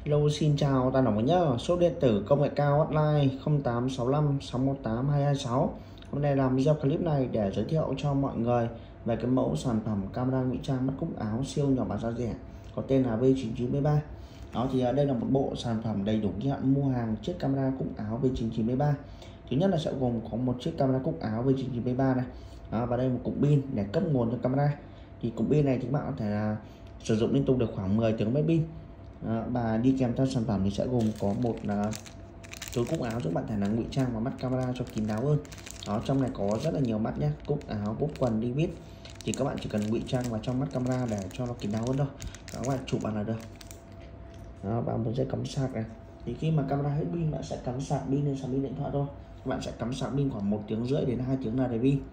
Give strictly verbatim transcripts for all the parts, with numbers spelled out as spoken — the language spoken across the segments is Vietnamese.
Hello, xin chào toàn đồng nhá. Số điện tử công nghệ cao hotline không tám sáu lăm sáu một tám hai hai sáu. Hôm nay làm video clip này để giới thiệu cho mọi người về cái mẫu sản phẩm camera ngụy trang mắt cúc áo siêu nhỏ và giá rẻ có tên là V chín chín ba. Đó thì đây là một bộ sản phẩm đầy đủ kỳ hạn mua hàng chiếc camera cúc áo V chín chín ba. Thứ nhất là sẽ gồm có một chiếc camera cúc áo V chín chín ba này. Đó, và đây một cục pin để cấp nguồn cho camera. Thì cục pin này thì các bạn có thể là sử dụng liên tục được khoảng mười tiếng mấy pin. À, và đi kèm theo sản phẩm thì sẽ gồm có một là túi cúc áo giúp bạn thể là ngụy trang vào mắt camera cho kín đáo hơn. Đó, trong này có rất là nhiều mắt nhé, cúc áo, cúc quần, đi vít, thì các bạn chỉ cần ngụy trang vào trong mắt camera để cho nó kín đáo hơn thôi. Đó, các bạn chụp vào là được. Đó, và một dây cắm sạc này, thì khi mà camera hết pin bạn sẽ cắm sạc pin lên sạc pin điện thoại thôi. Các bạn sẽ cắm sạc pin khoảng một tiếng rưỡi đến hai tiếng là đầy pin.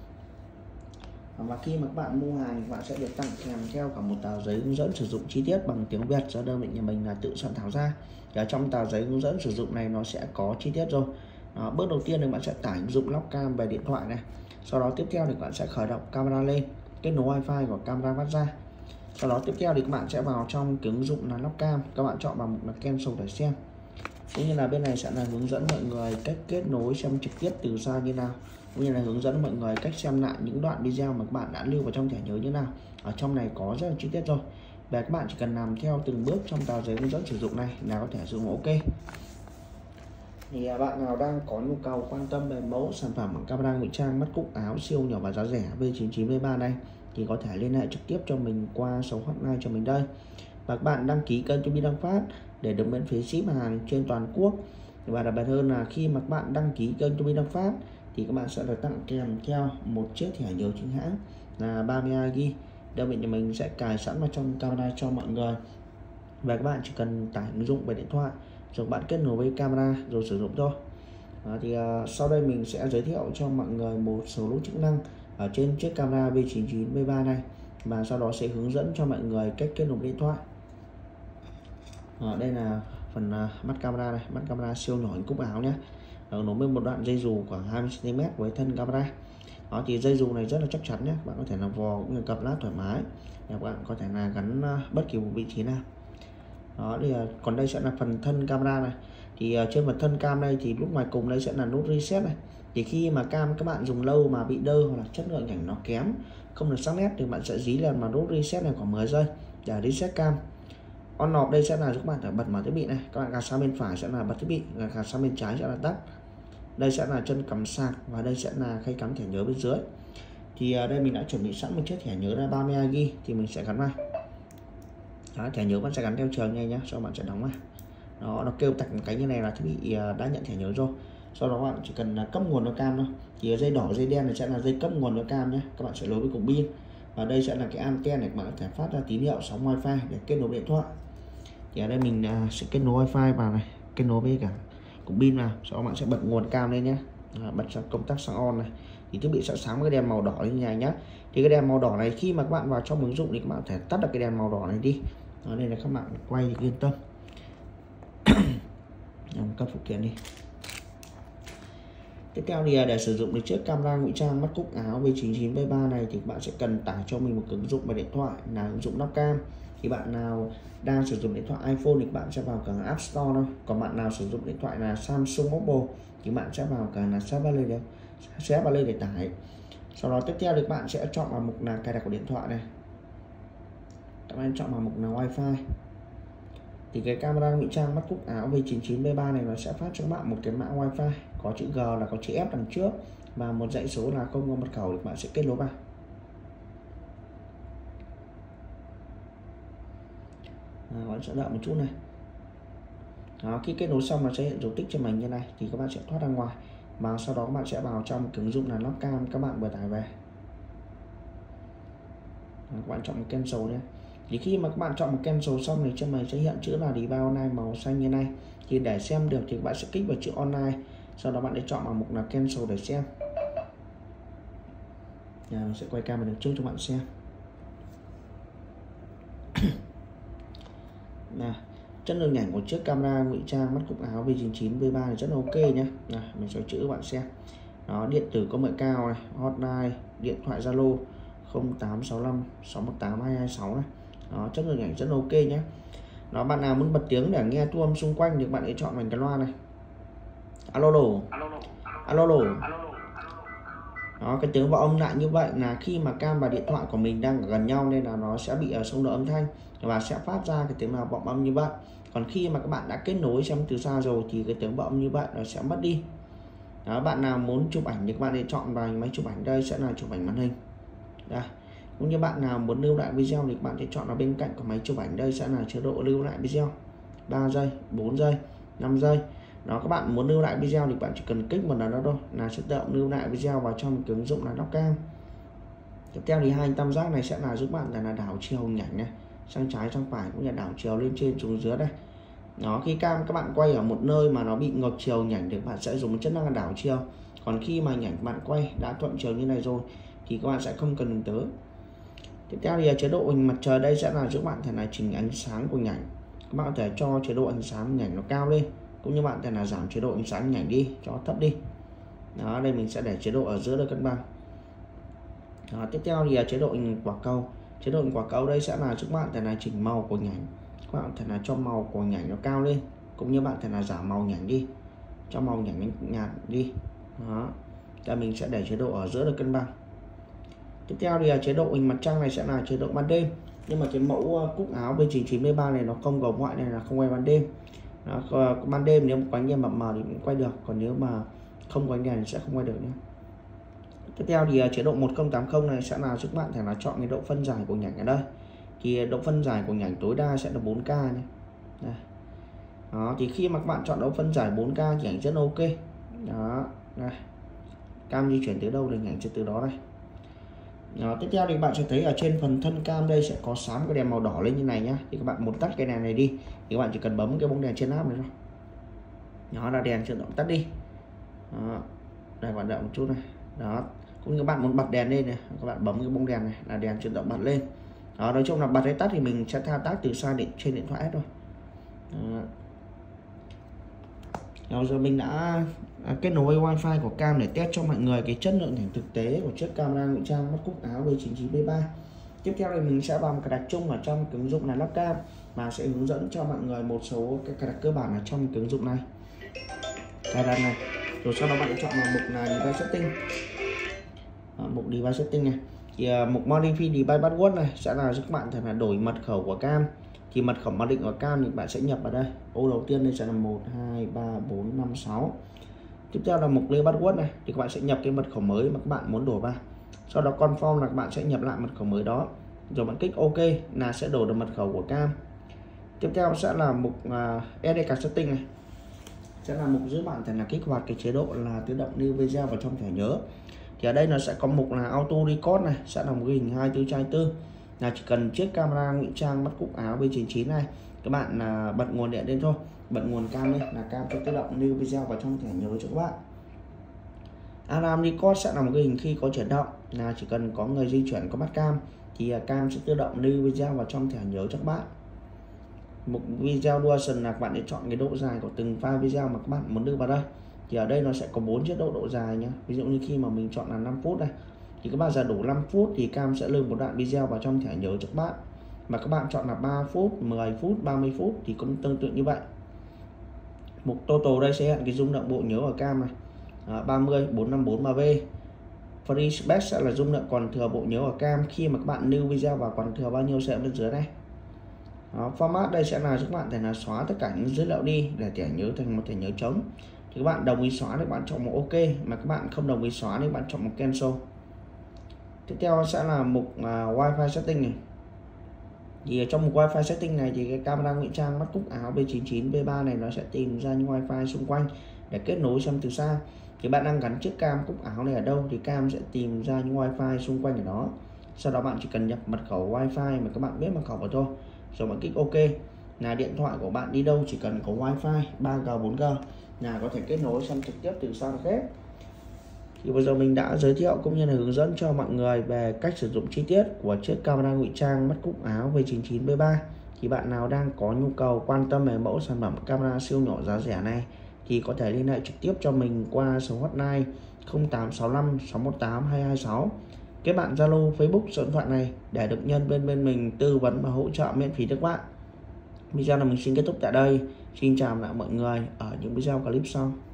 Và khi mà các bạn mua hàng bạn sẽ được tặng kèm theo cả một tờ giấy hướng dẫn sử dụng chi tiết bằng tiếng Việt do đơn vị nhà mình là tự soạn thảo ra. Ở trong tờ giấy hướng dẫn sử dụng này nó sẽ có chi tiết rồi. Đó, bước đầu tiên thì bạn sẽ tải ứng dụng lock cam về điện thoại này. Sau đó tiếp theo thì bạn sẽ khởi động camera lên, kết nối wifi của camera phát ra. Sau đó tiếp theo thì các bạn sẽ vào trong cái ứng dụng là lock cam, các bạn chọn vào mục là cancel để xem. Cũng như là bên này sẽ là hướng dẫn mọi người cách kết nối xem trực tiếp từ xa như nào, cũng như là hướng dẫn mọi người cách xem lại những đoạn video mà các bạn đã lưu vào trong thẻ nhớ như nào. Ở trong này có rất là chi tiết rồi. Và các bạn chỉ cần làm theo từng bước trong tờ giấy hướng dẫn sử dụng này là có thể sử dụng ok. Thì bạn nào đang có nhu cầu quan tâm về mẫu sản phẩm camera ngụy trang mắt cúc áo siêu nhỏ và giá rẻ V chín chín ba này thì có thể liên hệ trực tiếp cho mình qua số hotline cho mình đây. Và các bạn đăng ký kênh cho mình Đăng Phát để được miễn phí ship hàng trên toàn quốc. Và đặc biệt hơn là khi mà các bạn đăng ký kênh cho mình Đăng Phát thì các bạn sẽ được tặng kèm theo một chiếc thẻ nhớ chính hãng là ba mươi hai gi ga bai. Đơn vị nhà mình sẽ cài sẵn vào trong camera cho mọi người. Và các bạn chỉ cần tải ứng dụng về điện thoại rồi bạn kết nối với camera rồi sử dụng thôi. Đó, thì uh, sau đây mình sẽ giới thiệu cho mọi người một số lỗ chức năng ở trên chiếc camera V chín chín ba này, và sau đó sẽ hướng dẫn cho mọi người cách kết nối điện thoại. Ở đây là phần uh, mắt camera này, mắt camera siêu nhỏ hình cúc áo nhé. Nó với một đoạn dây dù khoảng hai mươi xăng ti mét với thân camera. Đó thì dây dù này rất là chắc chắn nhé, bạn có thể là vò cũng như cặp lát thoải mái. Và bạn có thể là gắn uh, bất kỳ một vị trí nào. Đó thì uh, còn đây sẽ là phần thân camera này. Thì uh, trên phần thân cam đây thì lúc ngoài cùng đây sẽ là nút reset này. Thì khi mà cam các bạn dùng lâu mà bị đơ hoặc là chất lượng ảnh nó kém, không được sắc nét thì bạn sẽ dí lên mà nút reset này khoảng mười giây để reset cam. On off đây sẽ là giúp bạn thể bật mở thiết bị này, các bạn gạt sang bên phải sẽ là bật thiết bị, gạt sang bên trái sẽ là tắt. Đây sẽ là chân cắm sạc và đây sẽ là khay cắm thẻ nhớ bên dưới. Thì ở đây mình đã chuẩn bị sẵn một chiếc thẻ nhớ là ba mươi hai gi ga bai thì mình sẽ gắn vào. Đó, thẻ nhớ bạn sẽ gắn theo trường này nhé, sau bạn sẽ đóng vào. Đó, nó kêu tạch một cái như này là thiết bị đã nhận thẻ nhớ rồi. Sau đó bạn chỉ cần cấp nguồn cho cam thôi. Thì dây đỏ dây đen này sẽ là dây cấp nguồn cho cam nhé, các bạn sẽ nối với cục pin. Và đây sẽ là cái anten này, bạn có thể phát ra tín hiệu sóng wifi để kết nối điện thoại. Thì ở đây mình sẽ kết nối wifi vào này, kết nối với cả cục pin vào, sau đó bạn sẽ bật nguồn cam lên nhé. À, bật sang công tắc sang on này thì thiết bị sẽ sáng với cái đèn màu đỏ như này nhé. Thì cái đèn màu đỏ này khi mà các bạn vào trong ứng dụng thì các bạn có thể tắt được cái đèn màu đỏ này đi. Đó, đây là các bạn quay thì yên tâm. Cấp phụ kiện đi. Tiếp theo thì để sử dụng được chiếc camera ngụy trang mắt cúc áo V chín chín ba này thì bạn sẽ cần tải cho mình một ứng dụng về điện thoại là ứng dụng lock cam. Thì bạn nào đang sử dụng điện thoại iPhone thì bạn sẽ vào cả App Store thôi. Còn bạn nào sử dụng điện thoại là Samsung Mobile thì bạn sẽ vào cả là Savalay để Savalay để tải. Sau đó tiếp theo thì bạn sẽ chọn vào mục là cài đặt của điện thoại này. Các bạn chọn vào mục là Wi-Fi. Thì cái camera ngụy trang mắt cúc áo V chín chín ba này nó sẽ phát cho bạn một cái mã Wi-Fi có chữ G là có chữ F đằng trước và một dãy số là không có mật khẩu thì bạn sẽ kết nối vào. À, bạn sẽ đợi một chút này. Đó, khi kết nối xong nó sẽ hiện dấu tích cho mình như này thì các bạn sẽ thoát ra ngoài, và sau đó các bạn sẽ vào trong cái ứng dụng là lock cam các bạn vừa tải về. Đó, các bạn chọn cancel nhé. Thì khi mà các bạn chọn một cancel xong thì trên màn sẽ hiện chữ là đi vào online màu xanh như này. Thì để xem được thì các bạn sẽ kích vào chữ online, sau đó bạn sẽ chọn vào mục là cancel để xem. Nhà mình sẽ quay camera trước cho bạn xem. Nào, chất lượng ảnh của chiếc camera ngụy trang mắt cúc áo V chín chín ba này rất là ok nhé. Nào, mình sẽ chữ các bạn xem. Đó, điện tử công nghệ cao này, hotline, điện thoại Zalo không tám sáu lăm sáu một tám hai hai sáu này. Đó, chất lượng ảnh rất là ok nhé. Đó, bạn nào muốn bật tiếng để nghe thu âm xung quanh thì bạn hãy chọn vào cái loa này. Alo lô, alo lô. Đó, cái tiếng vào âm lại như vậy là khi mà cam và điện thoại của mình đang ở gần nhau nên là nó sẽ bị xung đột âm thanh và sẽ phát ra cái tiếng nào vọng âm như vậy. Còn khi mà các bạn đã kết nối xem từ xa rồi thì cái tiếng vọng âm như vậy nó sẽ mất đi. Đó, bạn nào muốn chụp ảnh thì các bạn hãy chọn vào máy chụp ảnh, đây sẽ là chụp ảnh màn hình. Đây. Cũng như bạn nào muốn lưu lại video thì các bạn sẽ chọn vào bên cạnh của máy chụp ảnh, đây sẽ là chế độ lưu lại video, ba giây, bốn giây, năm giây. Đó, các bạn muốn lưu lại video thì bạn chỉ cần kích một lần đó thôi là sẽ tự động lưu lại video vào trong cái ứng dụng là Dockcam. Tiếp theo thì hai tam giác này sẽ là giúp bạn là đảo chiều hình ảnh này sang trái sang phải cũng như đảo chiều lên trên xuống dưới đây. Đó, khi cam các bạn quay ở một nơi mà nó bị ngược chiều hình ảnh thì các bạn sẽ dùng chức năng là đảo chiều. Còn khi mà hình ảnh bạn quay đã thuận chiều như này rồi thì các bạn sẽ không cần dùng tới. Tiếp theo thì chế độ hình mặt trời đây sẽ là giúp bạn thể là chỉnh ánh sáng của hình ảnh. Các bạn có thể cho chế độ ánh sáng hình ảnh nó cao lên, cũng như bạn thể là giảm chế độ ánh sáng hình ảnh đi cho thấp đi. Đó, đây mình sẽ để chế độ ở giữa để cân bằng. Đó, tiếp theo thì chế độ hình quả cầu. Chế độ hình quả cầu đây sẽ là giúp bạn thể là chỉnh màu của hình ảnh. Các bạn thể là cho màu của hình ảnh nó cao lên, cũng như bạn thể là giảm màu hình ảnh đi, cho màu hình ảnh nhạt đi. Đó, đây mình sẽ để chế độ ở giữa để cân bằng. Tiếp theo thì chế độ hình mặt trăng này sẽ là chế độ ban đêm, nhưng mà cái mẫu cúc áo B chín chín ba này nó không gồm ngoại này là không quay ban đêm. Đó, ban đêm nếu có ánh đèn mập mờ thì cũng quay được, còn nếu mà không có ánh đèn thì sẽ không quay được nhé. Tiếp theo thì chế độ một không tám không này sẽ là giúp bạn thể là chọn cái độ phân giải của hình ảnh ở đây. Thì độ phân giải của hình ảnh tối đa sẽ là bốn K này. Đây. Đó, thì khi mà các bạn chọn độ phân giải bốn K thì ảnh rất ok. Đó, đây. Cam di chuyển từ đâu thì hình ảnh sẽ từ đó đây. Đó, tiếp theo thì bạn sẽ thấy ở trên phần thân cam đây sẽ có sáng cái đèn màu đỏ lên như này nhá. Thì các bạn muốn tắt cái đèn này đi thì các bạn chỉ cần bấm cái bóng đèn trên áp này thôi. Đó là đèn tự động tắt đi. Đó, đây hoạt động một chút này. Đó, cũng như các bạn muốn bật đèn lên này, các bạn bấm cái bóng đèn này là đèn tự động bật lên. Đó, nói chung là bật hay tắt thì mình sẽ thao tác từ xa điện trên điện thoại hết thôi. Đó. Đó, giờ mình đã kết nối wifi của cam để test cho mọi người cái chất lượng ảnh thực tế của chiếc camera ngụy trang mắt cúc áo B chín chín B ba. Tiếp theo thì mình sẽ vào một cài đặt chung ở trong cái ứng dụng là Dockcam và sẽ hướng dẫn cho mọi người một số cái cài đặt cơ bản ở trong cái ứng dụng này. Cài đặt này, rồi sau đó bạn chọn vào mục là device setting. Đó, mục device setting này thì uh, mục modify device password này sẽ là giúp bạn thể là đổi mật khẩu của cam. Thì mật khẩu mặc định của cam thì bạn sẽ nhập vào đây. Ô đầu tiên đây sẽ là một hai ba bốn năm sáu. Tiếp theo là mục lấy password này thì các bạn sẽ nhập cái mật khẩu mới mà các bạn muốn đổi vào. Sau đó confirm là các bạn sẽ nhập lại mật khẩu mới đó. Rồi bạn kích OK là sẽ đổi được mật khẩu của cam. Tiếp theo sẽ là mục uh, ét đê card setting này. Sẽ là mục giúp bạn thể là kích hoạt cái chế độ là tự động lưu video vào trong thẻ nhớ. Thì ở đây nó sẽ có mục là auto record này, sẽ là một cái hình hai mươi tư trên hai mươi tư. Là chỉ cần chiếc camera ngụy trang mắt cúc áo B chín chín này, các bạn là bật nguồn điện lên thôi, bật nguồn cam lên là cam sẽ tự động lưu video vào trong thẻ nhớ cho các bạn. Alarm record sẽ là một cái hình khi có chuyển động, là chỉ cần có người di chuyển có bắt cam thì cam sẽ tự động lưu video vào trong thẻ nhớ cho các bạn. Mục video duration là các bạn để chọn cái độ dài của từng file video mà các bạn muốn đưa vào đây. Thì ở đây nó sẽ có bốn chế độ độ dài nhé. Ví dụ như khi mà mình chọn là năm phút này thì các bạn giờ đủ năm phút thì cam sẽ lưu một đoạn video vào trong thẻ nhớ cho các bạn. Mà các bạn chọn là ba phút, mười phút, ba mươi phút thì cũng tương tự như vậy. Mục total đây sẽ hiện cái dung lượng bộ nhớ ở cam này. À, ba mươi, bốn trăm năm mươi bốn M B. Free space sẽ là dung lượng còn thừa bộ nhớ ở cam khi mà các bạn lưu video vào còn thừa bao nhiêu sẽ bên dưới này. Đó, format đây sẽ là giúp các bạn thể là xóa tất cả những dữ liệu đi để thẻ nhớ thành một thẻ nhớ trống. Thì các bạn đồng ý xóa thì các bạn chọn một OK, mà các bạn không đồng ý xóa thì các bạn chọn một cancel. Tiếp theo sẽ là mục uh, wifi setting này. Thì trong mục wifi setting này thì cái camera ngụy trang mắt cúc áo B chín chín B ba này nó sẽ tìm ra những wifi xung quanh để kết nối xem từ xa. Thì bạn đang gắn chiếc cam cúc áo này ở đâu thì cam sẽ tìm ra những wifi xung quanh ở đó. Sau đó bạn chỉ cần nhập mật khẩu wifi mà các bạn biết mật khẩu vào thôi, rồi bạn kích OK là điện thoại của bạn đi đâu chỉ cần có wifi ba G bốn G là có thể kết nối xem trực tiếp từ xa được hết. Thì bây giờ mình đã giới thiệu cũng như là hướng dẫn cho mọi người về cách sử dụng chi tiết của chiếc camera ngụy trang mắt cúc áo B chín chín B ba. Thì bạn nào đang có nhu cầu quan tâm về mẫu sản phẩm camera siêu nhỏ giá rẻ này thì có thể liên hệ trực tiếp cho mình qua số hotline không tám sáu năm sáu một tám hai hai sáu. Kết bạn Zalo, Facebook số điện thoại này để được nhân bên bên mình tư vấn và hỗ trợ miễn phí cho các bạn. Video này mình xin kết thúc tại đây. Xin chào lại mọi người ở những video clip sau.